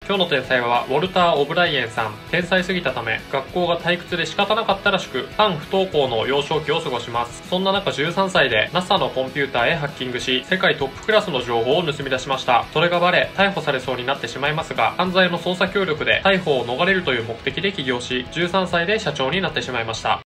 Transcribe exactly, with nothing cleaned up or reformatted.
今日の天才はウォルター・オブライエンさん。天才すぎたため学校が退屈で仕方なかったらしく、半不登校の幼少期を過ごします。そんな中じゅうさんさいで ナサ のコンピューターへハッキングし、世界トップクラスの情報を盗み出しました。それがバレ逮捕されそうになってしまいますが、犯罪の捜査協力で逮捕を逃れるという目的で起業し、じゅうさんさいで社長になってしまいました。